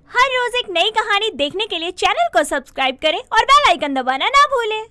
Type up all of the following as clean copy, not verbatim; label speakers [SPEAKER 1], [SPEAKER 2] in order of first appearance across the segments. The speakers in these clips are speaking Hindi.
[SPEAKER 1] हर रोज एक नई कहानी देखने के लिए चैनल को सब्सक्राइब करें और बेल आइकन दबाना ना भूलें।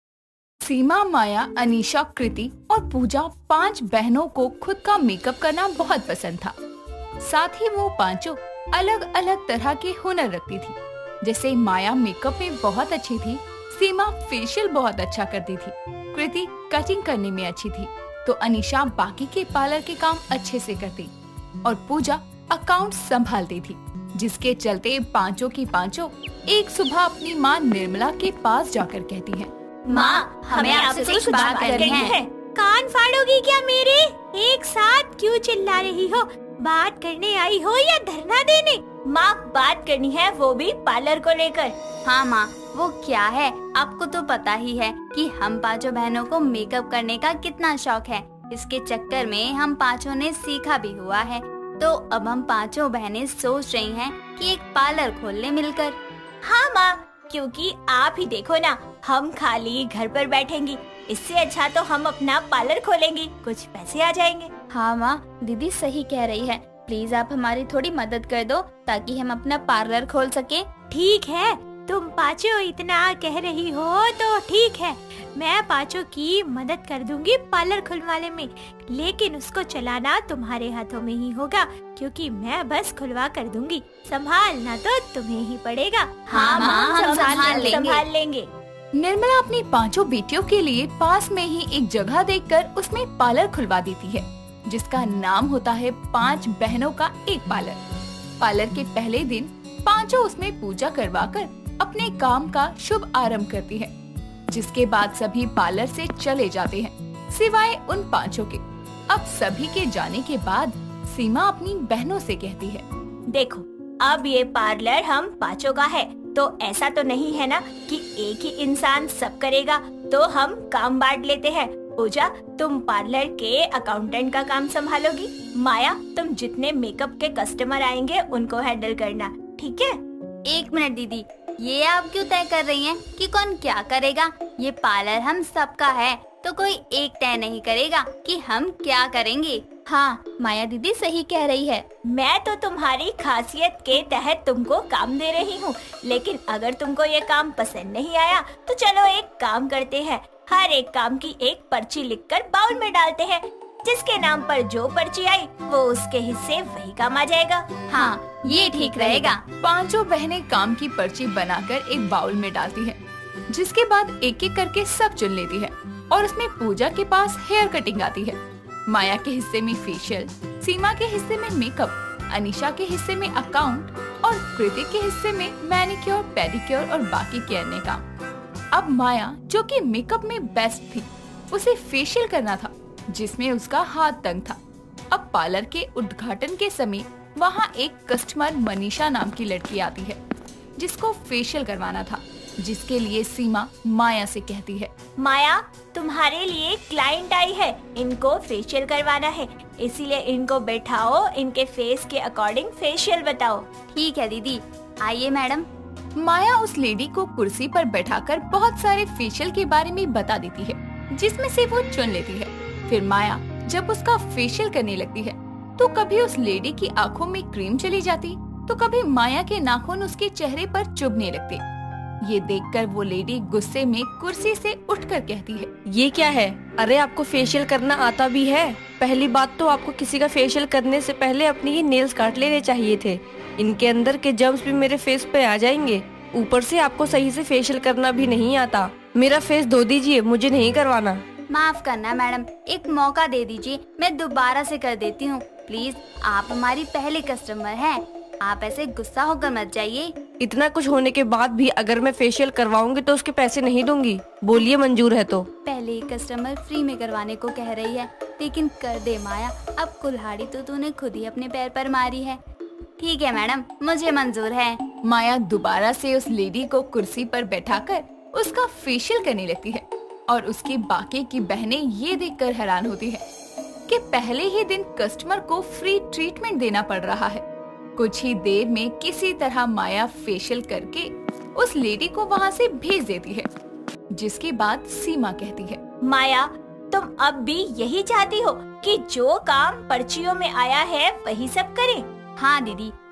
[SPEAKER 2] सीमा, माया, अनीशा, कृति और पूजा 5 बहनों को खुद का मेकअप करना बहुत पसंद था। साथ ही वो पांचों अलग अलग तरह के हुनर रखती थी। जैसे माया मेकअप में बहुत अच्छी थी, सीमा फेशियल बहुत अच्छा करती थी, कृति कटिंग करने में अच्छी थी, तो अनीशा बाकी के पार्लर के काम अच्छे से करती और पूजा अकाउंट संभालती थी। जिसके चलते पांचों की पांचों एक सुबह अपनी माँ निर्मला के पास जाकर कहती हैं,
[SPEAKER 1] माँ, हमें आपसे कुछ बात करनी है। कान फाड़ोगी क्या मेरे? एक साथ क्यों चिल्ला रही हो? बात करने आई हो या धरना देने? माँ, बात करनी है, वो भी पार्लर को लेकर।
[SPEAKER 3] हाँ माँ, वो क्या है, आपको तो पता ही है कि हम पांचों बहनों को मेकअप करने का कितना शौक है। इसके चक्कर में हम पांचों ने सीखा भी हुआ है, तो अब हम पांचों बहनें सोच रही हैं कि एक पार्लर खोल ले मिलकर।
[SPEAKER 1] हाँ माँ, क्योंकि आप ही देखो ना, हम खाली घर पर बैठेंगी, इससे अच्छा तो हम अपना पार्लर खोलेंगी, कुछ पैसे आ जाएंगे।
[SPEAKER 3] हाँ माँ, दीदी सही कह रही है। प्लीज आप हमारी थोड़ी मदद कर दो ताकि हम अपना पार्लर खोल सके।
[SPEAKER 1] ठीक है, तुम पांचों इतना कह रही हो तो ठीक है, मैं पांचों की मदद कर दूंगी पार्लर खुलवाने में, लेकिन उसको चलाना तुम्हारे हाथों में ही होगा, क्योंकि मैं बस खुलवा कर दूंगी, संभालना तो तुम्हें ही पड़ेगा।
[SPEAKER 3] हाँ माँ, हम संभाल लेंगे।
[SPEAKER 2] निर्मला अपनी पांचों बेटियों के लिए पास में ही एक जगह देखकर उसमें पार्लर खुलवा देती है, जिसका नाम होता है 5 बहनों का एक पार्लर। पार्लर के पहले दिन पांचों उसमें पूजा करवाकर अपने काम का शुभ आरंभ करती है, जिसके बाद सभी पार्लर से चले जाते हैं, सिवाय उन पांचों के। अब सभी के जाने के बाद सीमा अपनी बहनों से कहती है,
[SPEAKER 1] देखो, अब ये पार्लर हम पांचों का है, तो ऐसा तो नहीं है ना कि एक ही इंसान सब करेगा, तो हम काम बांट लेते हैं। पूजा, तुम पार्लर के अकाउंटेंट का काम संभालोगी। माया, तुम जितने मेकअप के कस्टमर आएंगे उनको हैंडल करना, ठीक है?
[SPEAKER 3] एक मिनट दीदी, ये आप क्यों तय कर रही हैं कि कौन क्या करेगा? ये पार्लर हम सबका है, तो कोई एक तय नहीं करेगा कि हम क्या करेंगे। हाँ, माया दीदी सही कह रही है।
[SPEAKER 1] मैं तो तुम्हारी खासियत के तहत तुमको काम दे रही हूँ, लेकिन अगर तुमको ये काम पसंद नहीं आया तो चलो एक काम करते हैं, हर एक काम की एक पर्ची लिखकर बाउल में डालते हैं, जिसके नाम पर जो पर्ची आई वो उसके हिस्से वही काम आ जाएगा।
[SPEAKER 3] हाँ, ये ठीक रहेगा।
[SPEAKER 2] पांचों बहनें काम की पर्ची बनाकर एक बाउल में डालती है, जिसके बाद एक एक करके सब चुन लेती है और उसमें पूजा के पास हेयर कटिंग आती है, माया के हिस्से में फेशियल, सीमा के हिस्से में मेकअप, अनीशा के हिस्से में अकाउंट और कृति के हिस्से में मैनिक्योर, पेडिक्योर और बाकी के अन्य काम। अब माया, जो कि मेकअप में बेस्ट थी, उसे फेशियल करना था, जिसमें उसका हाथ तंग था। अब पार्लर के उद्घाटन के समय वहाँ एक कस्टमर मनीषा नाम की लड़की आती है, जिसको फेशियल करवाना था, जिसके लिए सीमा माया से कहती है,
[SPEAKER 1] माया, तुम्हारे लिए क्लाइंट आई है, इनको फेशियल करवाना है, इसीलिए इनको बैठाओ, इनके फेस के अकॉर्डिंग फेशियल बताओ।
[SPEAKER 3] ठीक है दीदी, आइए मैडम।
[SPEAKER 2] माया उस लेडी को कुर्सी पर बैठाकर बहुत सारे फेशियल के बारे में बता देती है, जिसमें से वो चुन लेती है। फिर माया जब उसका फेशियल करने लगती है, तो कभी उस लेडी की आंखों में क्रीम चली जाती, तो कभी माया के नाखून उसके चेहरे पर चुभने लगते। ये देखकर वो लेडी गुस्से में कुर्सी से उठकर कहती है,
[SPEAKER 4] ये क्या है? अरे आपको फेशियल करना आता भी है? पहली बात तो आपको किसी का फेशियल करने से पहले अपनी ये नेल्स काट लेने चाहिए थे, इनके अंदर के जर्म्स भी मेरे फेस पे आ जाएंगे। ऊपर से आपको सही से फेशियल करना भी नहीं आता। मेरा फेस धो दीजिए, मुझे नहीं करवाना।
[SPEAKER 3] माफ करना मैडम, एक मौका दे दीजिए, मैं दोबारा से कर देती हूँ। प्लीज, आप हमारी पहली कस्टमर हैं, आप ऐसे गुस्सा होकर मत जाइए।
[SPEAKER 4] इतना कुछ होने के बाद भी अगर मैं फेशियल करवाऊंगी तो उसके पैसे नहीं दूंगी। बोलिए मंजूर है तो।
[SPEAKER 3] पहले ही कस्टमर फ्री में करवाने को कह रही है, लेकिन कर दे माया, अब कुल्हाड़ी तो तूने खुद ही अपने पैर पर मारी है। ठीक है मैडम, मुझे मंजूर है।
[SPEAKER 2] माया दोबारा से उस लेडी को कुर्सी पर बैठाकर उसका फेशियल करने लगती है और उसकी बाकी की बहनें ये देखकर हैरान होती है कि पहले ही दिन कस्टमर को फ्री ट्रीटमेंट देना पड़ रहा है। कुछ ही देर में किसी तरह माया फेशियल करके उस लेडी को वहाँ से भेज देती है, जिसके बाद सीमा कहती है,
[SPEAKER 1] माया, तुम अब भी यही चाहती हो कि जो काम पर्चियों में आया है वही सब करें?
[SPEAKER 3] हाँ दीदी,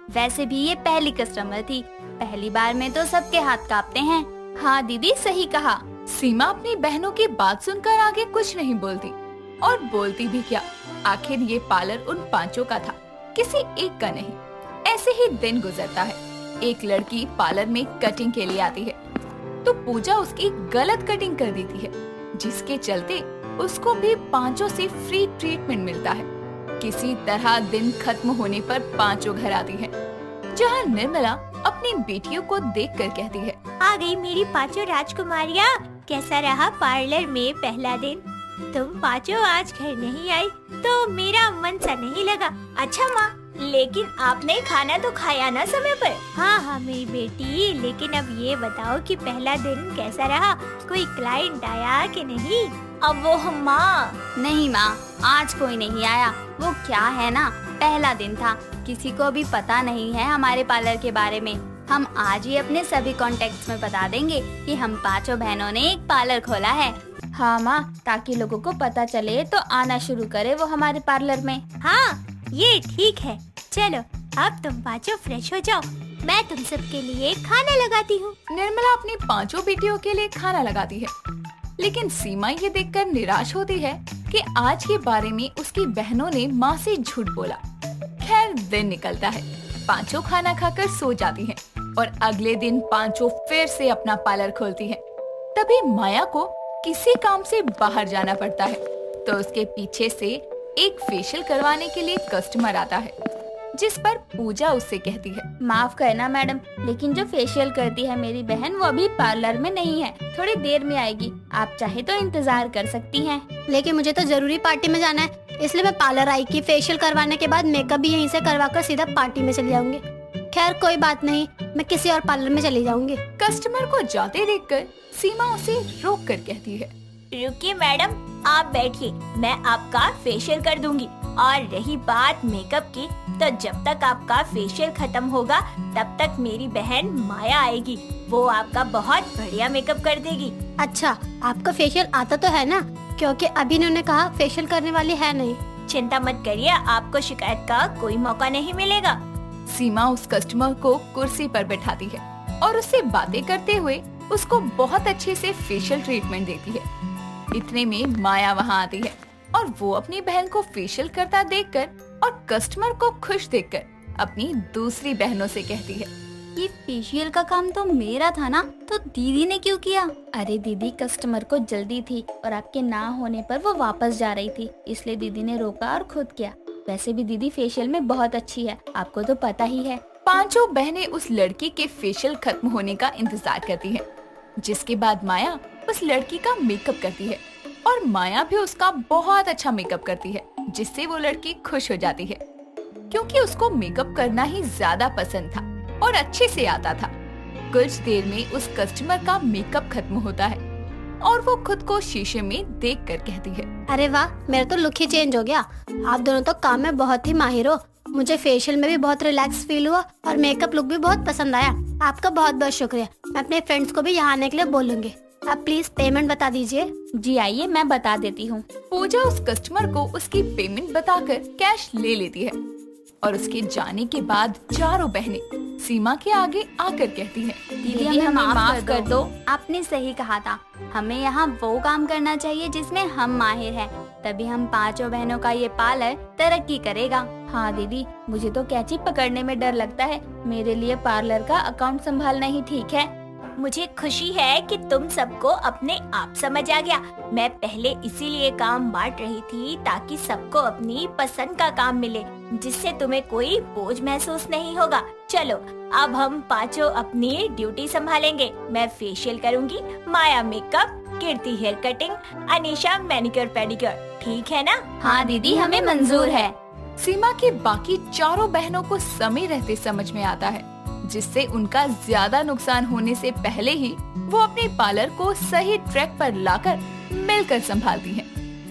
[SPEAKER 3] वैसे भी ये पहली कस्टमर थी, पहली बार में तो सबके हाथ कांपते हैं। हाँ दीदी, सही कहा।
[SPEAKER 2] सीमा अपनी बहनों की बात सुनकर आगे कुछ नहीं बोलती, और बोलती भी क्या, आखिर ये पार्लर उन पांचों का था, किसी एक का नहीं। ऐसे ही दिन गुजरता है। एक लड़की पार्लर में कटिंग के लिए आती है, तो पूजा उसकी गलत कटिंग कर देती है, जिसके चलते उसको भी पांचों से फ्री ट्रीटमेंट मिलता है। किसी तरह दिन खत्म होने पर पांचों घर आती है, जहाँ निर्मला अपनी बेटियों को देखकर कहती है,
[SPEAKER 1] आ गई मेरी पांचों राजकुमारियाँ। कैसा रहा पार्लर में पहला दिन? तुम पांचों आज घर नहीं आई तो मेरा मन सा नहीं लगा। अच्छा माँ, लेकिन आपने खाना तो खाया ना समय पर? हाँ मेरी बेटी, लेकिन अब ये बताओ कि पहला दिन कैसा रहा? कोई क्लाइंट आया कि नहीं? अब वो माँ।
[SPEAKER 3] नहीं माँ, आज कोई नहीं आया। वो क्या है ना, पहला दिन था, किसी को भी पता नहीं है हमारे पार्लर के बारे में। हम आज ही अपने सभी कॉन्टेक्ट्स में बता देंगे कि हम पांचों बहनों ने एक पार्लर खोला है। हाँ माँ, ताकि लोगों को पता चले तो आना शुरू करे वो हमारे पार्लर में।
[SPEAKER 1] हाँ ये ठीक है। चलो अब तुम पांचों फ्रेश हो जाओ, मैं तुम सबके लिए खाना लगाती हूँ।
[SPEAKER 2] निर्मला अपनी पांचों बेटियों के लिए खाना लगाती है, लेकिन सीमा ये देखकर निराश होती है कि आज के बारे में उसकी बहनों ने माँ से झूठ बोला। खैर दिन निकलता है, पांचों खाना खाकर सो जाती हैं और अगले दिन पांचों फिर से अपना पार्लर खोलती हैं। तभी माया को किसी काम से बाहर जाना पड़ता है, तो उसके पीछे से एक फेशियल करवाने के लिए कस्टमर आता है, जिस पर पूजा उससे कहती है,
[SPEAKER 3] माफ करना मैडम, लेकिन जो फेशियल करती है मेरी बहन वो अभी पार्लर में नहीं है, थोड़ी देर में आएगी। आप चाहे तो इंतजार कर सकती हैं।
[SPEAKER 5] लेकिन मुझे तो जरूरी पार्टी में जाना है, इसलिए मैं पार्लर आई कि फेशियल करवाने के बाद मेकअप भी यहीं से करवाकर सीधा पार्टी में चली जाऊंगी। खैर कोई बात नहीं, मैं किसी और पार्लर में चली जाऊंगी।
[SPEAKER 2] कस्टमर को जाते देखकर सीमा उसे रोक कर कहती है,
[SPEAKER 1] रुकिए मैडम, आप बैठिए, मैं आपका फेशियल कर दूंगी। और रही बात मेकअप की, तो जब तक आपका फेशियल खत्म होगा तब तक मेरी बहन माया आएगी, वो आपका बहुत बढ़िया मेकअप कर देगी।
[SPEAKER 5] अच्छा, आपका फेशियल आता तो है ना? क्योंकि अभी इन्होंने कहा फेशियल करने वाली है नहीं।
[SPEAKER 1] चिंता मत करिए, आपको शिकायत का कोई मौका नहीं मिलेगा।
[SPEAKER 2] सीमा उस कस्टमर को कुर्सी पर बैठाती है और उससे बातें करते हुए उसको बहुत अच्छे से फेशियल ट्रीटमेंट देती है। इतने में माया वहाँ आती है और वो अपनी बहन को फेशियल करता देखकर और कस्टमर को खुश देखकर अपनी दूसरी बहनों से कहती है,
[SPEAKER 3] ये फेशियल का काम तो मेरा था ना, तो दीदी ने क्यों किया? अरे दीदी, कस्टमर को जल्दी थी और आपके ना होने पर वो वापस जा रही थी, इसलिए दीदी ने रोका और खुद किया। वैसे भी दीदी फेशियल में बहुत अच्छी है, आपको तो पता ही है।
[SPEAKER 2] पांचों बहनें उस लड़की के फेशियल खत्म होने का इंतजार करती हैं, जिसके बाद माया उस लड़की का मेकअप करती है और माया भी उसका बहुत अच्छा मेकअप करती है, जिससे वो लड़की खुश हो जाती है, क्योंकि उसको मेकअप करना ही ज्यादा पसंद था और अच्छे से आता था। कुछ देर में उस कस्टमर का मेकअप खत्म होता है और वो खुद को शीशे में देखकर कहती है,
[SPEAKER 5] अरे वाह, मेरा तो लुक ही चेंज हो गया। आप दोनों तो काम में बहुत ही माहिर हो। मुझे फेशियल में भी बहुत रिलैक्स फील हुआ और मेकअप लुक भी बहुत पसंद आया। आपका बहुत बहुत शुक्रिया। मैं अपने फ्रेंड्स को भी यहाँ आने के लिए बोलूंगी। आप प्लीज पेमेंट बता दीजिए।
[SPEAKER 3] जी आइए, मैं बता देती हूँ।
[SPEAKER 2] पूजा उस कस्टमर को उसकी पेमेंट बताकर कैश ले लेती है और उसके जाने के बाद चारों बहनें सीमा के आगे आकर कहती हैं,
[SPEAKER 3] दीदी हमें माफ कर दो। आपने सही कहा था, हमें यहाँ वो काम करना चाहिए जिसमें हम माहिर हैं, तभी हम पांचों बहनों का ये पार्लर तरक्की करेगा। हाँ दीदी, मुझे तो कैंची पकड़ने में डर लगता है, मेरे लिए पार्लर का अकाउंट संभालना ही ठीक है।
[SPEAKER 1] मुझे खुशी है कि तुम सबको अपने आप समझ आ गया। मैं पहले इसीलिए काम बांट रही थी ताकि सबको अपनी पसंद का काम मिले, जिससे तुम्हें कोई बोझ महसूस नहीं होगा। चलो अब हम पांचों अपनी ड्यूटी संभालेंगे। मैं फेशियल करूंगी, Maya makeup, Kirti hair cutting, Anisha manicure pedicure. ठीक है ना?
[SPEAKER 3] हाँ दीदी, हमें मंजूर है।
[SPEAKER 2] सीमा की बाकी चारों बहनों को समय रहते समझ में आता है, जिससे उनका ज्यादा नुकसान होने से पहले ही वो अपने पार्लर को सही ट्रैक पर लाकर मिलकर संभालती हैं।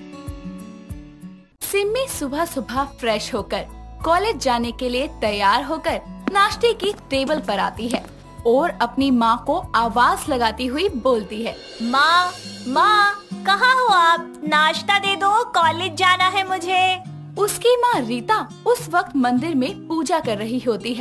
[SPEAKER 2] सिमी सुबह सुबह फ्रेश होकर कॉलेज जाने के लिए तैयार होकर नाश्ते की टेबल पर आती है और अपनी माँ को आवाज लगाती हुई बोलती है,
[SPEAKER 1] माँ माँ, कहाँ हो आप? नाश्ता दे दो, कॉलेज जाना है मुझे।
[SPEAKER 2] उसकी माँ रीता उस वक्त मंदिर में पूजा कर रही होती है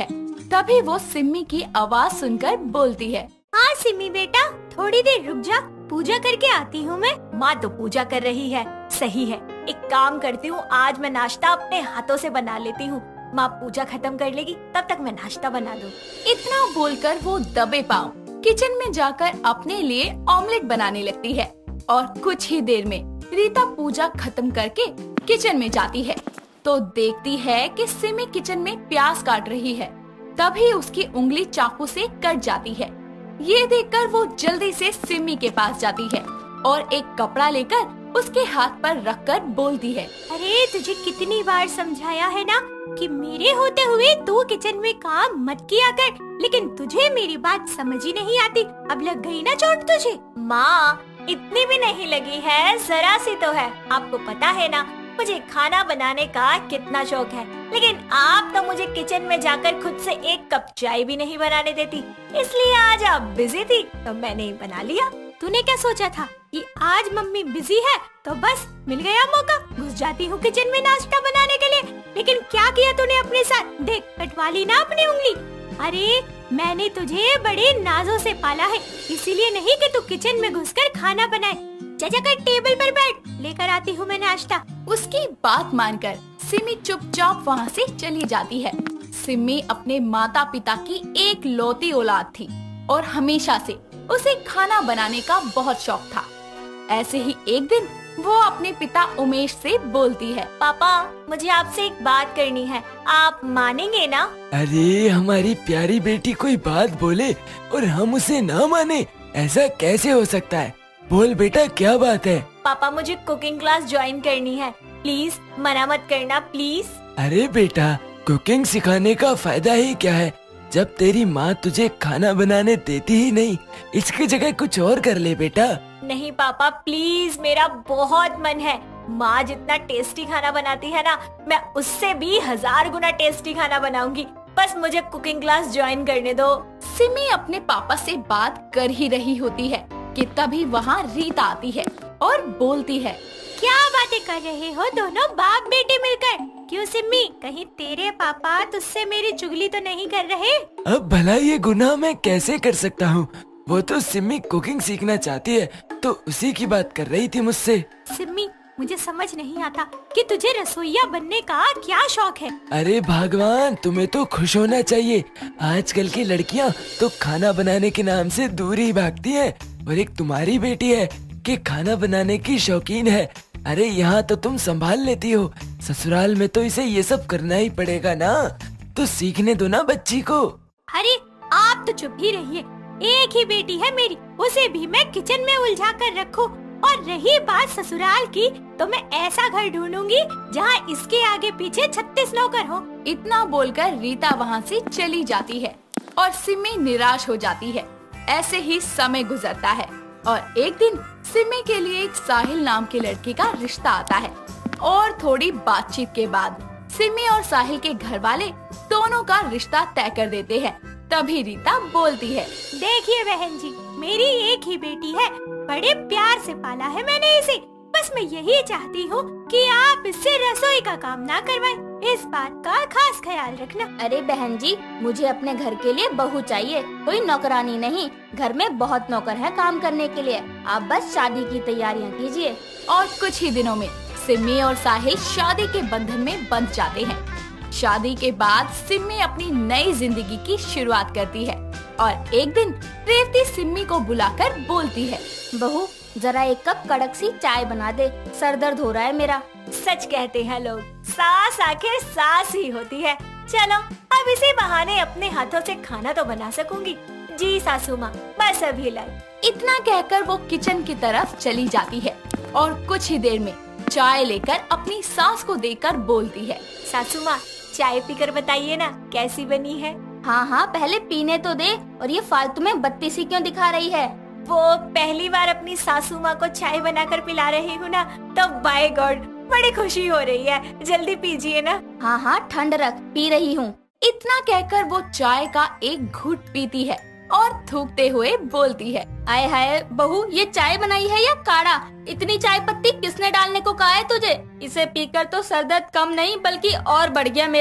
[SPEAKER 2] तभी वो सिम्मी की आवाज सुनकर बोलती है,
[SPEAKER 1] हाँ सिम्मी बेटा, थोड़ी देर रुक जा, पूजा करके आती हूँ मैं। माँ तो पूजा कर रही है, सही है। एक काम करती हूँ, आज मैं नाश्ता अपने हाथों से बना लेती हूँ। माँ पूजा खत्म कर लेगी, तब तक मैं नाश्ता बना दूँ।
[SPEAKER 2] इतना बोलकर वो दबे पाँव किचन में जाकर अपने लिए ऑमलेट बनाने लगती है। और कुछ ही देर में रीता पूजा खत्म करके किचन में जाती है तो देखती है कि सिमी किचन में प्याज काट रही है। तभी उसकी उंगली चाकू से कट जाती है। ये देखकर वो जल्दी से सिमी के पास जाती है और एक कपड़ा लेकर उसके हाथ पर रखकर बोलती है,
[SPEAKER 1] अरे तुझे कितनी बार समझाया है ना कि मेरे होते हुए तू किचन में काम मत किया कर, लेकिन तुझे मेरी बात समझ ही नहीं आती। अब लग गई ना चोट तुझे? माँ इतनी भी नहीं लगी है, जरा सी तो है। आपको पता है ना मुझे खाना बनाने का कितना शौक है, लेकिन आप तो मुझे किचन में जाकर खुद से एक कप चाय भी नहीं बनाने देती। इसलिए आज आप बिजी थी तो मैंने बना लिया। तूने क्या सोचा था कि आज मम्मी बिजी है तो बस मिल गया मौका, घुस जाती हूँ किचन में नाश्ता बनाने के लिए। लेकिन क्या किया तूने अपने साथ? देख, कटवा ली ना अपनी उंगली। अरे मैंने तुझे बड़े नाजों से पाला है, इसीलिए नहीं कि तू किचन में घुसकर खाना बनाए। जा जाकर टेबल पर बैठ, लेकर आती हूँ मैं नाश्ता।
[SPEAKER 2] उसकी बात मानकर सिमी चुपचाप वहाँ से चली जाती है। सिमी अपने माता पिता की एक लौती औलाद थी और हमेशा से उसे खाना बनाने का बहुत शौक था। ऐसे ही एक दिन वो अपने पिता उमेश से बोलती है,
[SPEAKER 1] पापा मुझे आपसे एक बात करनी है, आप मानेंगे ना?
[SPEAKER 6] अरे हमारी प्यारी बेटी कोई बात बोले और हम उसे ना माने, ऐसा कैसे हो सकता है? बोल बेटा क्या बात है?
[SPEAKER 1] पापा मुझे कुकिंग क्लास ज्वाइन करनी है, प्लीज मना मत करना प्लीज।
[SPEAKER 6] अरे बेटा कुकिंग सिखाने का फायदा ही क्या है जब तेरी माँ तुझे खाना बनाने देती ही नहीं। इसकी जगह कुछ और कर ले बेटा।
[SPEAKER 1] नहीं पापा प्लीज, मेरा बहुत मन है। माँ जितना टेस्टी खाना बनाती है ना, मैं उससे भी 1000 गुना टेस्टी खाना बनाऊंगी। बस मुझे कुकिंग क्लास ज्वाइन करने दो।
[SPEAKER 2] सिमी अपने पापा से बात कर ही रही होती है कि तभी वहाँ रीता आती है और बोलती है,
[SPEAKER 1] क्या बातें कर रहे हो दोनों बाप बेटे मिलकर? क्यों सिम्मी, कहीं तेरे पापा तुझसे मेरी चुगली तो नहीं कर रहे?
[SPEAKER 6] अब भला ये गुनाह मैं कैसे कर सकता हूँ? वो तो सिम्मी कुकिंग सीखना चाहती है तो उसी की बात कर रही थी मुझसे।
[SPEAKER 1] सिम्मी मुझे समझ नहीं आता कि तुझे रसोइया बनने का क्या शौक है।
[SPEAKER 6] अरे भगवान, तुम्हें तो खुश होना चाहिए। आजकल की लड़कियाँ तो खाना बनाने के नाम से दूर ही भागती हैं और एक तुम्हारी बेटी है कि खाना बनाने की शौकीन है। अरे यहाँ तो तुम संभाल लेती हो, ससुराल में तो इसे ये सब करना ही पड़ेगा ना। तो सीखने दो ना बच्ची को।
[SPEAKER 1] अरे आप तो चुप ही रहिए, एक ही बेटी है मेरी, उसे भी मैं किचन में उलझा कर रखूं। और रही बात ससुराल की, तो मैं ऐसा घर ढूंढूंगी जहाँ इसके आगे पीछे 36 नौकर हो।
[SPEAKER 2] इतना बोलकर रीता वहाँ से चली जाती है और सिमी निराश हो जाती है। ऐसे ही समय गुजरता है और एक दिन सिमी के लिए एक साहिल नाम के लड़के का रिश्ता आता है और थोड़ी बातचीत के बाद सिमी और साहिल के घर वाले दोनों का रिश्ता तय कर देते हैं। तभी रीता बोलती है,
[SPEAKER 1] देखिए बहन जी, मेरी एक ही बेटी है, बड़े प्यार से पाला है मैंने इसे। बस मैं यही चाहती हूँ कि आप इससे रसोई का काम ना करवाएं। इस बात का खास ख्याल रखना।
[SPEAKER 3] अरे बहन जी, मुझे अपने घर के लिए बहू चाहिए, कोई नौकरानी नहीं। घर में बहुत नौकर हैं काम करने के लिए, आप बस शादी की तैयारियां कीजिए।
[SPEAKER 2] और कुछ ही दिनों में सिमी और साहिल शादी के बंधन में बंध जाते हैं। शादी के बाद सिमी अपनी नई जिंदगी की शुरुआत करती है और एक दिन रेवती सिमी को बुलाकर बोलती है,
[SPEAKER 3] बहू जरा एक कप कड़क सी चाय बना दे, सर दर्द हो रहा है मेरा।
[SPEAKER 1] सच कहते हैं लोग, सास आखिर सास ही होती है। चलो अब इसी बहाने अपने हाथों से खाना तो बना सकूंगी। जी सासू माँ, बस अभी लाई।
[SPEAKER 2] इतना कहकर वो किचन की तरफ चली जाती है और कुछ ही देर में चाय लेकर अपनी सास को देकर बोलती है,
[SPEAKER 1] सासू माँ चाय पीकर बताइए ना कैसी बनी है।
[SPEAKER 3] हाँ हाँ पहले पीने तो दे, और ये फालतू में बत्ती सी क्यों दिखा रही है?
[SPEAKER 1] वो पहली बार अपनी सासू माँ को चाय बनाकर पिला रही हूँ ना, तो बाय गॉड बड़ी खुशी हो रही है। जल्दी पीजिए ना।
[SPEAKER 3] हाँ हाँ ठंड रख, पी रही हूँ।
[SPEAKER 2] इतना कहकर वो चाय का एक घूंट पीती है और थूकते हुए बोलती है,
[SPEAKER 3] आए हाय बहू, ये चाय बनाई है या काढ़ा? इतनी चाय पत्ती किसने डालने को कहा है तुझे? इसे पीकर तो सर दर्द कम नहीं बल्कि और बढ़ गया मेरा।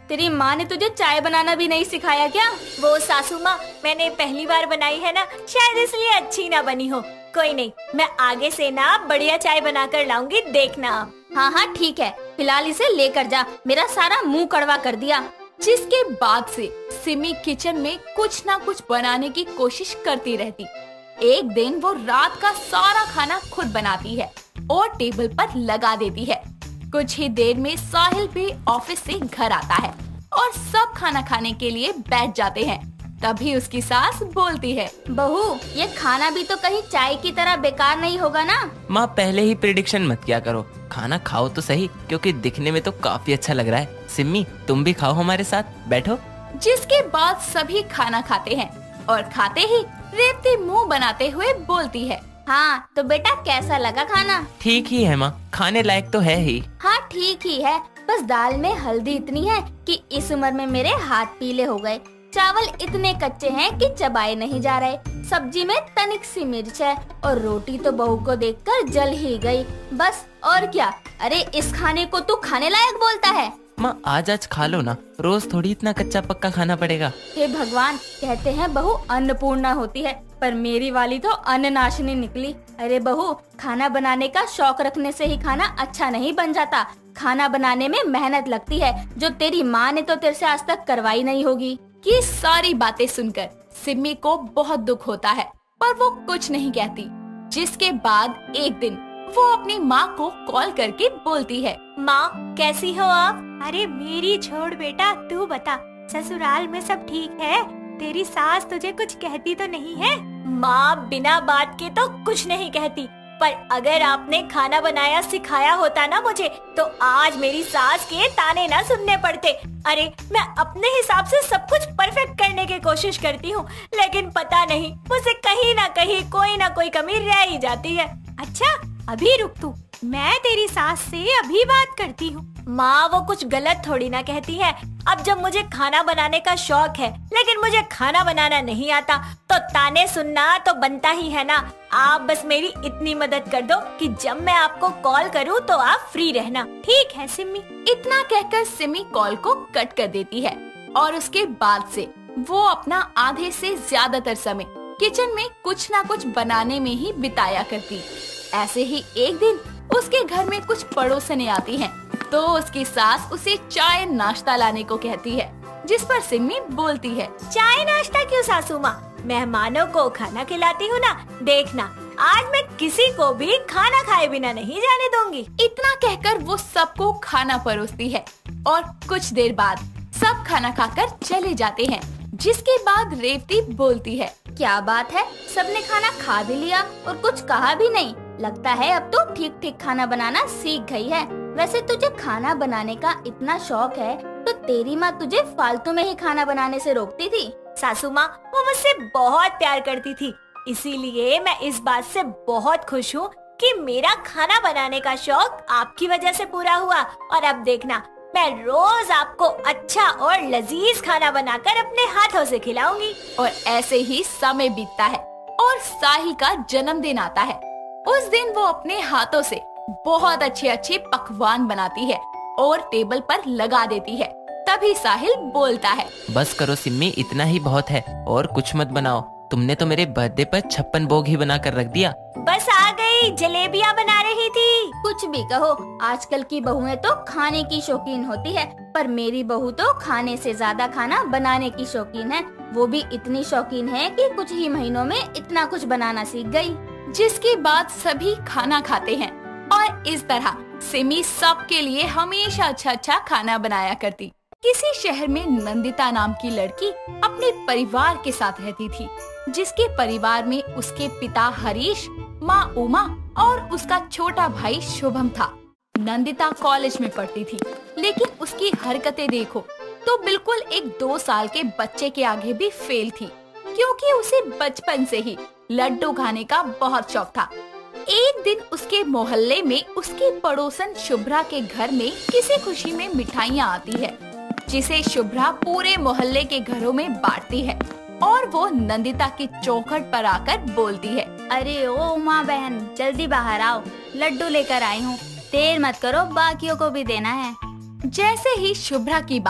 [SPEAKER 3] तेरी माँ ने तुझे चाय बनाना भी नहीं सिखाया क्या?
[SPEAKER 1] वो सासू माँ, मैंने पहली बार बनाई है ना, शायद इसलिए अच्छी ना बनी हो। कोई नहीं, मैं आगे से ना बढ़िया चाय बनाकर लाऊंगी, देखना आप।
[SPEAKER 3] हाँ हाँ ठीक है, फिलहाल इसे लेकर जा, मेरा सारा मुंह कड़वा कर दिया।
[SPEAKER 2] जिसके बाद से सिमी किचन में कुछ ना कुछ बनाने की कोशिश करती रहती। एक दिन वो रात का सारा खाना खुद बनाती है और टेबल पर लगा देती है। कुछ ही देर में साहिल भी ऑफिस से घर आता है और सब खाना खाने के लिए बैठ जाते हैं। तभी उसकी सास बोलती है,
[SPEAKER 3] बहू ये खाना भी तो कहीं चाय की तरह बेकार नहीं होगा ना?
[SPEAKER 7] माँ पहले ही प्रेडिक्शन मत किया करो, खाना खाओ तो सही, क्योंकि दिखने में तो काफी अच्छा लग रहा है। सिम्मी तुम भी खाओ हमारे साथ, बैठो।
[SPEAKER 2] जिसके बाद सभी खाना खाते हैं और खाते ही रेवती मुंह बनाते हुए बोलती है,
[SPEAKER 3] हाँ तो बेटा कैसा लगा खाना?
[SPEAKER 7] ठीक ही है माँ, खाने लायक तो है ही।
[SPEAKER 3] हाँ ठीक ही है, बस दाल में हल्दी इतनी है कि इस उम्र में मेरे हाथ पीले हो गए। चावल इतने कच्चे हैं कि चबाए नहीं जा रहे। सब्जी में तनिक सी मिर्च है और रोटी तो बहू को देखकर जल ही गई। बस और क्या? अरे इस खाने को तू खाने लायक बोलता है?
[SPEAKER 7] माँ आज खा लो ना, रोज थोड़ी इतना कच्चा पक्का खाना पड़ेगा।
[SPEAKER 3] हे भगवान, कहते हैं बहू अन्नपूर्णा होती है, पर मेरी वाली तो अन्ननाशिनी निकली। अरे बहू, खाना बनाने का शौक रखने से ही खाना अच्छा नहीं बन जाता। खाना बनाने में मेहनत लगती है, जो तेरी माँ ने तो तेरे से आज तक करवाई नहीं होगी।
[SPEAKER 2] ये सारी बातें सुनकर सिम्मी को बहुत दुख होता है, पर वो कुछ नहीं कहती। जिसके बाद एक दिन वो अपनी माँ को कॉल करके बोलती है,
[SPEAKER 1] माँ कैसी हो आप? अरे मेरी छोड़ बेटा, तू बता ससुराल में सब ठीक है? तेरी सास तुझे कुछ कहती तो नहीं है? माँ बिना बात के तो कुछ नहीं कहती, पर अगर आपने खाना बनाया सिखाया होता ना मुझे, तो आज मेरी सास के ताने ना सुनने पड़ते। अरे मैं अपने हिसाब से सब कुछ परफेक्ट करने की कोशिश करती हूँ, लेकिन पता नहीं मुझसे कहीं ना कहीं कोई ना कोई कमी रह ही जाती है। अच्छा अभी रुक तू, मैं तेरी सास से अभी बात करती हूँ। माँ वो कुछ गलत थोड़ी ना कहती है। अब जब मुझे खाना बनाने का शौक है, लेकिन मुझे खाना बनाना नहीं आता, तो ताने सुनना तो बनता ही है ना। आप बस मेरी इतनी मदद कर दो कि जब मैं आपको कॉल करूँ तो आप फ्री रहना, ठीक है सिम्मी?
[SPEAKER 2] इतना कहकर सिमी कॉल को कट कर देती है और उसके बाद से वो अपना आधे से ज्यादातर समय किचन में कुछ ना कुछ बनाने में ही बिताया करती। ऐसे ही एक दिन उसके घर में कुछ पड़ोसनें आती हैं, तो उसकी सास उसे चाय नाश्ता लाने को कहती है, जिस पर सिम्मी बोलती है,
[SPEAKER 1] चाय नाश्ता क्यों सासू माँ? मेहमानों को खाना खिलाती हूँ ना, देखना आज मैं किसी को भी खाना खाए बिना नहीं जाने दूंगी।
[SPEAKER 2] इतना कहकर वो सबको खाना परोसती है और कुछ देर बाद सब खाना खाकर चले जाते हैं। जिसके बाद रेवती बोलती है,
[SPEAKER 3] क्या बात है, सबने खाना खा भी लिया और कुछ कहा भी नहीं। लगता है अब तो ठीक ठीक खाना बनाना सीख गई है। वैसे तुझे खाना बनाने का इतना शौक है, तो तेरी माँ तुझे फालतू में ही खाना बनाने से रोकती थी?
[SPEAKER 1] सासू माँ वो मुझसे बहुत प्यार करती थी, इसीलिए मैं इस बात से बहुत खुश हूँ कि मेरा खाना बनाने का शौक आपकी वजह से पूरा हुआ। और अब देखना, मैं रोज आपको अच्छा और लजीज खाना बनाकर अपने हाथों से खिलाऊंगी।
[SPEAKER 2] और ऐसे ही समय बीतता है और साहिल का जन्मदिन आता है। उस दिन वो अपने हाथों से बहुत अच्छे अच्छे पकवान बनाती है और टेबल पर लगा देती है। तभी साहिल बोलता है,
[SPEAKER 7] बस करो सिम्मी, इतना ही बहुत है और कुछ मत बनाओ। तुमने तो मेरे बर्थडे पर 56 भोग ही बना कर रख दिया।
[SPEAKER 1] बस आ गई, जलेबियाँ बना रही थी।
[SPEAKER 3] कुछ भी कहो, आजकल की बहुएं तो खाने की शौकीन होती है, पर मेरी बहू तो खाने से ज्यादा खाना बनाने की शौकीन है। वो भी इतनी शौकीन है कि कुछ ही महीनों में इतना कुछ बनाना सीख गई।
[SPEAKER 2] जिसके बाद सभी खाना खाते हैं और इस तरह सिमी सबके लिए हमेशा अच्छा अच्छा खाना बनाया करती। किसी शहर में नंदिता नाम की लड़की अपने परिवार के साथ रहती थी, जिसके परिवार में उसके पिता हरीश, माँ उमा और उसका छोटा भाई शुभम था। नंदिता कॉलेज में पढ़ती थी, लेकिन उसकी हरकतें देखो तो बिल्कुल एक 2 साल के बच्चे के आगे भी फेल थी, क्योंकि उसे बचपन से ही लड्डू खाने का बहुत शौक था। एक दिन उसके मोहल्ले में उसकी पड़ोसन शुभ्रा के घर में किसी खुशी में मिठाइयाँ आती है, जिसे शुभ्रा पूरे मोहल्ले के घरों में बांटती है और वो नंदिता की चौखट पर आकर बोलती है,
[SPEAKER 3] अरे ओ उमा बहन, जल्दी बाहर आओ, लड्डू लेकर आई हूँ, देर मत करो, बाकियों को भी देना है।
[SPEAKER 2] जैसे ही शुभ्रा की बात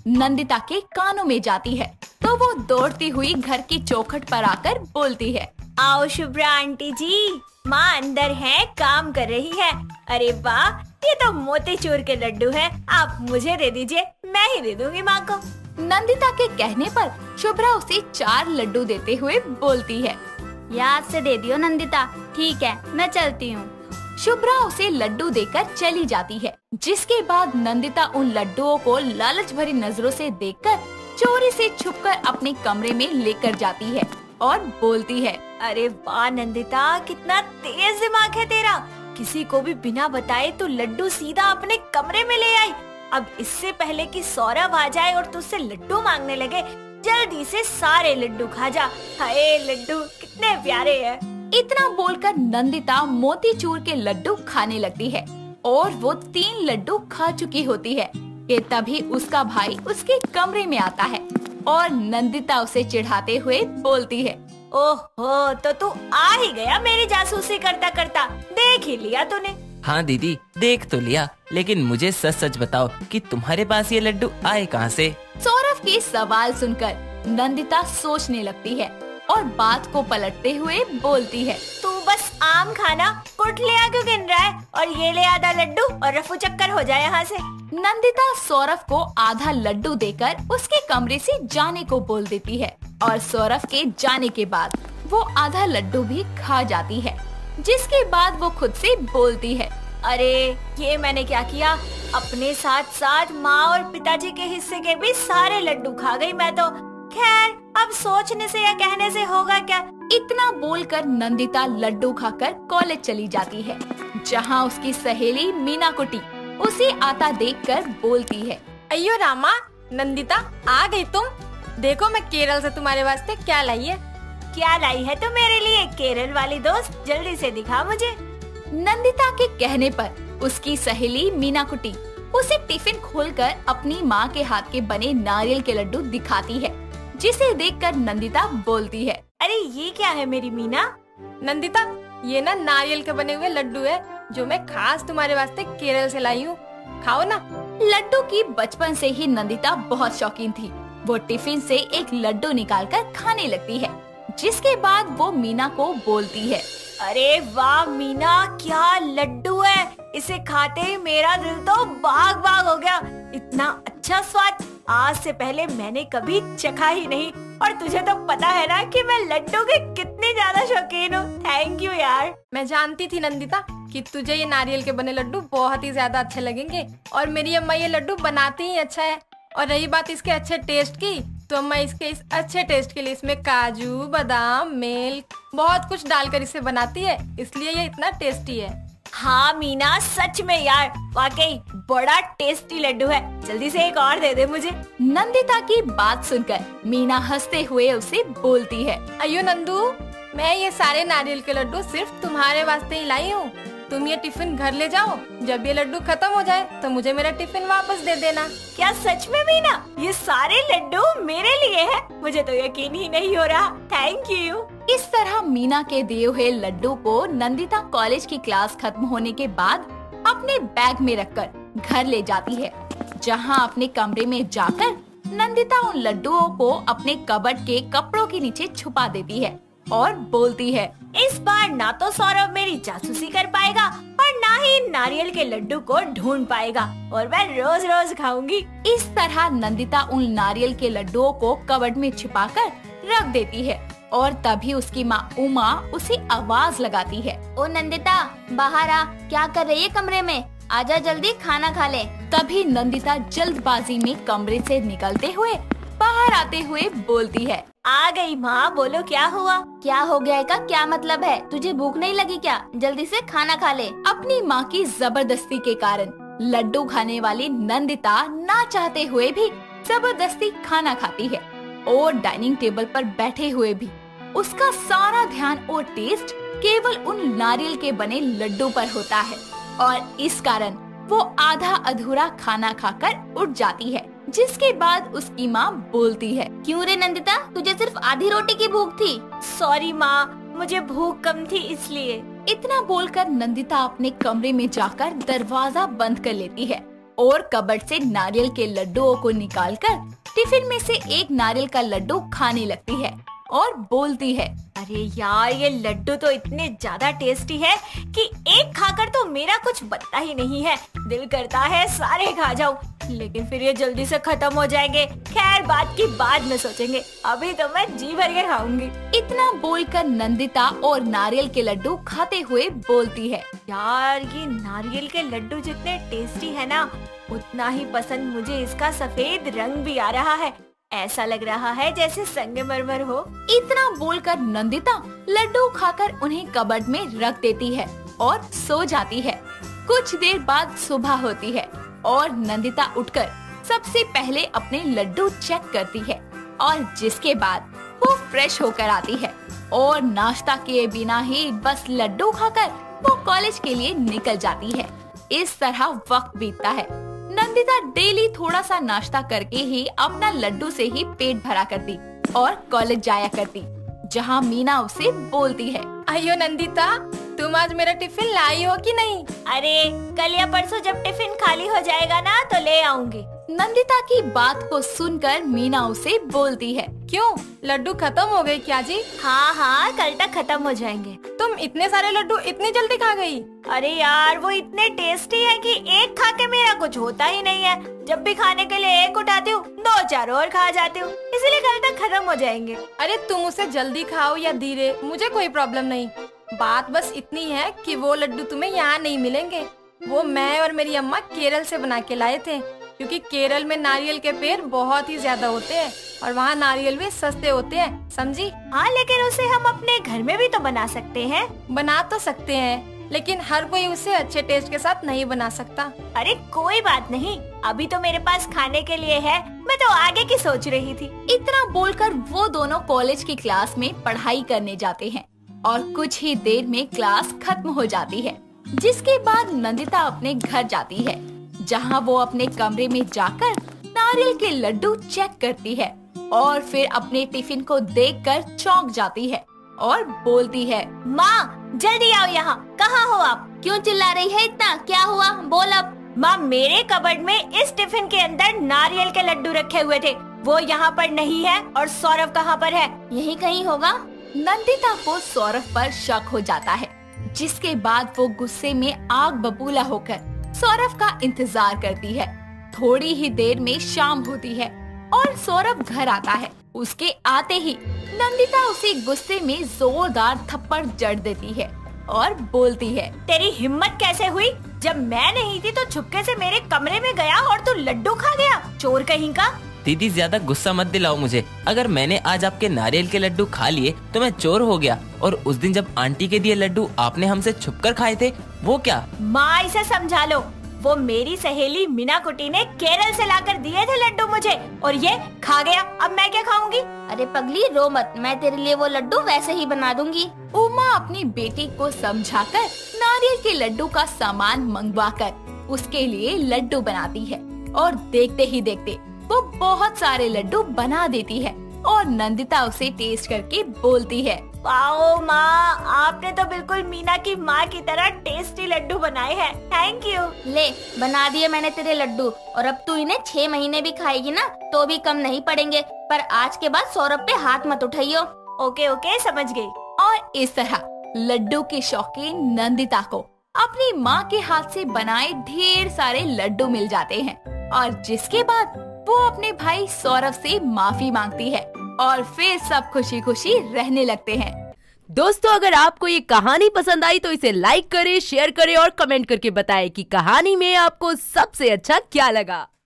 [SPEAKER 2] नंदिता के कानों में जाती है तो वो दौड़ती हुई घर की चौखट पर आकर बोलती है,
[SPEAKER 1] आओ शुभ्रा आंटी जी, माँ अंदर है, काम कर रही है। अरे वाह, ये तो मोतीचूर के लड्डू है, आप मुझे दे दीजिए, मैं ही दे दूंगी माँ को।
[SPEAKER 2] नंदिता के कहने पर शुभ्रा उसे 4 लड्डू देते हुए बोलती है,
[SPEAKER 3] याद से दे दियो नंदिता, ठीक है मैं चलती हूँ।
[SPEAKER 2] शुभ्रा उसे लड्डू देकर चली जाती है, जिसके बाद नंदिता उन लड्डुओं को लालच भरी नजरों से देखकर चोरी से छुपकर अपने कमरे में लेकर जाती है और बोलती है,
[SPEAKER 1] अरे वाह नंदिता, कितना तेज दिमाग है तेरा, किसी को भी बिना बताए तो लड्डू सीधा अपने कमरे में ले आई। अब इससे पहले कि सौरभ आ जाए और तुझसे लड्डू मांगने लगे, जल्दी से सारे लड्डू खा जा। हाय लड्डू कितने प्यारे हैं।
[SPEAKER 2] इतना बोलकर नंदिता मोतीचूर के लड्डू खाने लगती है और वो 3 लड्डू खा चुकी होती है कि तभी उसका भाई उसके कमरे में आता है और नंदिता उसे चिढ़ाते हुए बोलती है,
[SPEAKER 1] ओहो, तो तू आ ही गया मेरी जासूसी करता करता, देख ही लिया तूने।
[SPEAKER 7] हाँ दीदी, देख तो लिया, लेकिन मुझे सच सच बताओ कि तुम्हारे पास ये लड्डू आए कहाँ से?
[SPEAKER 2] सौरभ के सवाल सुनकर नंदिता सोचने लगती है और बात को पलटते हुए बोलती है,
[SPEAKER 1] तू बस आम खाना, कुटलियाँ क्यों गिन रहा है, और ये ले आधा लड्डू और रफू चक्कर हो जाए यहाँ से।
[SPEAKER 2] नंदिता सौरभ को आधा लड्डू देकर उसके कमरे से जाने को बोल देती है और सौरभ के जाने के बाद वो आधा लड्डू भी खा जाती है, जिसके बाद वो खुद से बोलती है,
[SPEAKER 1] अरे ये मैंने क्या किया, अपने साथ साथ माँ और पिताजी के हिस्से के भी सारे लड्डू खा गई मैं तो। खैर, अब सोचने से या कहने से होगा क्या।
[SPEAKER 2] इतना बोलकर नंदिता लड्डू खाकर कॉलेज चली जाती है, जहाँ उसकी सहेली मीना कुटी उसे आता देखकर बोलती है,
[SPEAKER 4] अयो रामा, नंदिता आ गई तुम। देखो मैं केरल से तुम्हारे वास्ते क्या लाई है।
[SPEAKER 1] क्या लाई है तो मेरे लिए केरल वाली दोस्त, जल्दी से दिखा मुझे।
[SPEAKER 2] नंदिता के कहने पर उसकी सहेली मीना कुटी उसे टिफिन खोलकर अपनी माँ के हाथ के बने नारियल के लड्डू दिखाती है, जिसे देखकर नंदिता बोलती है,
[SPEAKER 1] अरे ये क्या है मेरी मीना?
[SPEAKER 4] नंदिता, ये ना नारियल के बने हुए लड्डू है जो मैं खास तुम्हारे वास्ते केरल से लाई हूँ, खाओ ना।
[SPEAKER 2] लड्डू की बचपन से ही नंदिता बहुत शौकीन थी। वो टिफिन से एक लड्डू निकालकर खाने लगती है, जिसके बाद वो मीना को बोलती है,
[SPEAKER 1] अरे वाह मीना, क्या लड्डू है, इसे खाते ही मेरा दिल तो बाग बाग हो गया। इतना अच्छा स्वाद आज से पहले मैंने कभी चखा ही नहीं, और तुझे तो पता है ना कि मैं लड्डू की कितनी ज्यादा शौकीन हूँ। थैंक यू यार।
[SPEAKER 4] मैं जानती थी नंदिता कि तुझे ये नारियल के बने लड्डू बहुत ही ज्यादा अच्छे लगेंगे, और मेरी अम्मा ये लड्डू बनाती ही अच्छा है। और रही बात इसके अच्छे टेस्ट की, तो अम्मा इसके इस अच्छे टेस्ट के लिए इसमें काजू, बादाम, मिल्क बहुत कुछ डालकर इसे बनाती है, इसलिए ये इतना टेस्टी है।
[SPEAKER 1] हाँ मीना, सच में यार, वाकई बड़ा टेस्टी लड्डू है, जल्दी से एक और दे दे मुझे।
[SPEAKER 2] नंदिता की बात सुनकर मीना हंसते हुए उसे बोलती है,
[SPEAKER 4] अयो नंदू, मैं ये सारे नारियल के लड्डू सिर्फ तुम्हारे वास्ते ही लाई हूँ। तुम ये टिफिन घर ले जाओ, जब ये लड्डू खत्म हो जाए तो मुझे मेरा टिफिन वापस दे देना।
[SPEAKER 1] क्या सच में मीना, ये सारे लड्डू मेरे लिए हैं? मुझे तो यकीन ही नहीं हो रहा। Thank you.
[SPEAKER 2] इस तरह मीना के दिए हुए लड्डू को नंदिता कॉलेज की क्लास खत्म होने के बाद अपने बैग में रखकर घर ले जाती है, जहां अपने कमरे में जाकर नंदिता उन लड्डुओं को अपने कबर्ड के कपड़ों के नीचे छुपा देती है और बोलती है,
[SPEAKER 1] इस बार ना तो सौरभ मेरी जासूसी कर पाएगा और ना ही नारियल के लड्डू को ढूंढ पाएगा, और मैं रोज रोज खाऊंगी।
[SPEAKER 2] इस तरह नंदिता उन नारियल के लड्डुओं को कबर्ड में छिपाकर रख देती है, और तभी उसकी माँ उमा उसे आवाज लगाती है,
[SPEAKER 3] ओ नंदिता, बाहर आ, क्या कर रही है कमरे में, आजा जल्दी खाना खा ले।
[SPEAKER 2] तभी नंदिता जल्दबाजी में कमरे से निकलते हुए बाहर आते हुए बोलती है,
[SPEAKER 1] आ गई माँ, बोलो क्या हुआ?
[SPEAKER 3] क्या हो गया है का क्या मतलब है, तुझे भूख नहीं लगी क्या? जल्दी से खाना खा ले।
[SPEAKER 2] अपनी माँ की जबरदस्ती के कारण लड्डू खाने वाली नंदिता ना चाहते हुए भी जबरदस्ती खाना खाती है, और डाइनिंग टेबल पर बैठे हुए भी उसका सारा ध्यान और टेस्ट केवल उन नारियल के बने लड्डू पर होता है, और इस कारण वो आधा अधूरा खाना खाकर उठ जाती है, जिसके बाद उसकी माँ बोलती है,
[SPEAKER 3] क्यों रे नंदिता, तुझे सिर्फ आधी रोटी की भूख थी?
[SPEAKER 1] सॉरी माँ, मुझे भूख कम थी इसलिए।
[SPEAKER 2] इतना बोलकर नंदिता अपने कमरे में जाकर दरवाजा बंद कर लेती है और कबर्ड से नारियल के लड्डुओं को निकालकर टिफिन में से एक नारियल का लड्डू खाने लगती है और बोलती है,
[SPEAKER 1] अरे यार, ये लड्डू तो इतने ज्यादा टेस्टी है कि एक खाकर तो मेरा कुछ बनता ही नहीं है। दिल करता है सारे खा जाऊं, लेकिन फिर ये जल्दी से खत्म हो जाएंगे। खैर, बात की बाद में सोचेंगे, अभी तो मैं जी भर के खाऊंगी।
[SPEAKER 2] इतना बोलकर नंदिता और नारियल के लड्डू खाते हुए बोलती है,
[SPEAKER 1] यार, ये नारियल के लड्डू जितने टेस्टी है ना, उतना ही पसंद मुझे इसका सफेद रंग भी आ रहा है। ऐसा लग रहा है जैसे संगमरमर हो।
[SPEAKER 2] इतना बोलकर नंदिता लड्डू खाकर उन्हें कबर्ड में रख देती है और सो जाती है। कुछ देर बाद सुबह होती है और नंदिता उठकर सबसे पहले अपने लड्डू चेक करती है और जिसके बाद वो फ्रेश होकर आती है और नाश्ता किए बिना ही बस लड्डू खाकर वो कॉलेज के लिए निकल जाती है। इस तरह वक्त बीतता है। नंदिता डेली थोड़ा सा नाश्ता करके ही अपना लड्डू से ही पेट भरा करती और कॉलेज जाया करती, जहाँ मीना उसे बोलती है,
[SPEAKER 4] आइयो नंदिता, तुम आज मेरा टिफिन लाई हो कि नहीं?
[SPEAKER 1] अरे, कल या परसों जब टिफिन खाली हो जाएगा ना तो ले आऊंगी।
[SPEAKER 2] नंदिता की बात को सुनकर मीना उसे बोलती है,
[SPEAKER 4] क्यों, लड्डू खत्म हो गए क्या जी?
[SPEAKER 1] हाँ, कल तक खत्म हो जाएंगे।
[SPEAKER 4] तुम इतने सारे लड्डू इतनी जल्दी खा गई?
[SPEAKER 1] अरे यार, वो इतने टेस्टी है कि एक खा के मेरा कुछ होता ही नहीं है। जब भी खाने के लिए एक उठाती हूँ, 2-4 और खा जाती हूँ, इसीलिए कल तक खत्म हो जाएंगे।
[SPEAKER 4] अरे तुम उसे जल्दी खाओ या धीरे, मुझे कोई प्रॉब्लम नहीं। बात बस इतनी है कि वो लड्डू तुम्हें यहाँ नहीं मिलेंगे। वो मैं और मेरी अम्मा केरल से बना के लाए थे, क्योंकि केरल में नारियल के पेड़ बहुत ही ज्यादा होते हैं और वहाँ नारियल भी सस्ते होते हैं, समझी?
[SPEAKER 1] हाँ, लेकिन उसे हम अपने घर में भी तो बना सकते हैं।
[SPEAKER 4] बना तो सकते हैं, लेकिन हर कोई उसे अच्छे टेस्ट के साथ नहीं बना सकता।
[SPEAKER 1] अरे कोई बात नहीं, अभी तो मेरे पास खाने के लिए है, मैं तो आगे की सोच रही थी।
[SPEAKER 2] इतना बोलकर वो दोनों कॉलेज की क्लास में पढ़ाई करने जाते हैं और कुछ ही देर में क्लास खत्म हो जाती है, जिसके बाद नंदिता अपने घर जाती है, जहाँ वो अपने कमरे में जाकर नारियल के लड्डू चेक करती है और फिर अपने टिफिन को देखकर चौंक जाती है और बोलती है,
[SPEAKER 1] माँ, जल्दी आओ यहाँ। कहाँ हो आप?
[SPEAKER 3] क्यों चिल्ला रही है इतना? क्या हुआ, बोल अब।
[SPEAKER 1] माँ, मेरे कबर्ड में इस टिफिन के अंदर नारियल के लड्डू रखे हुए थे, वो यहाँ पर नहीं है। और सौरभ कहाँ पर है?
[SPEAKER 3] यही कहीं होगा।
[SPEAKER 2] नंदिता को सौरभ पर शक हो जाता है, जिसके बाद वो गुस्से में आग बबूला होकर सौरभ का इंतजार करती है। थोड़ी ही देर में शाम होती है और सौरभ घर आता है। उसके आते ही नंदिता उसे गुस्से में जोरदार थप्पड़ जड़ देती है और बोलती है,
[SPEAKER 1] तेरी हिम्मत कैसे हुई? जब मैं नहीं थी तो छुपके से मेरे कमरे में गया और तू लड्डू खा गया, चोर कहीं का।
[SPEAKER 7] दीदी, ज्यादा गुस्सा मत दिलाओ मुझे। अगर मैंने आज आपके नारियल के लड्डू खा लिए तो मैं चोर हो गया, और उस दिन जब आंटी के दिए लड्डू आपने हमसे छुपकर खाए थे, वो क्या?
[SPEAKER 1] माँ, इसे समझा लो। वो मेरी सहेली मीना कुटी ने केरल से लाकर दिए थे लड्डू मुझे, और ये खा गया। अब मैं क्या खाऊंगी?
[SPEAKER 3] अरे पगली, रो मत, मैं तेरे लिए वो लड्डू वैसे ही बना दूंगी।
[SPEAKER 2] उमा अपनी बेटी को समझाकर नारियल के लड्डू का सामान मंगवाकर उसके लिए लड्डू बनाती है और देखते ही देखते वो बहुत सारे लड्डू बना देती है और नंदिता उसे टेस्ट करके बोलती है,
[SPEAKER 1] वाओ माँ, आपने तो बिल्कुल मीना की माँ की तरह टेस्टी लड्डू बनाए हैं। Thank you.
[SPEAKER 3] ले, बना दिए मैंने तेरे लड्डू, और अब तू इन्हें 6 महीने भी खाएगी ना तो भी कम नहीं पड़ेंगे। पर आज के बाद सौरभ पे हाथ मत उठाइयो।
[SPEAKER 1] ओके ओके, समझ गई।
[SPEAKER 2] और इस तरह लड्डू के शौकीन नंदिता को अपनी माँ के हाथ से बनाए ढेर सारे लड्डू मिल जाते हैं, और जिसके बाद वो अपने भाई सौरभ से माफी मांगती है और फिर सब खुशी खुशी रहने लगते हैं।
[SPEAKER 8] दोस्तों, अगर आपको ये कहानी पसंद आई तो इसे लाइक करें, शेयर करें और कमेंट करके बताएं कि कहानी में आपको सबसे अच्छा क्या लगा।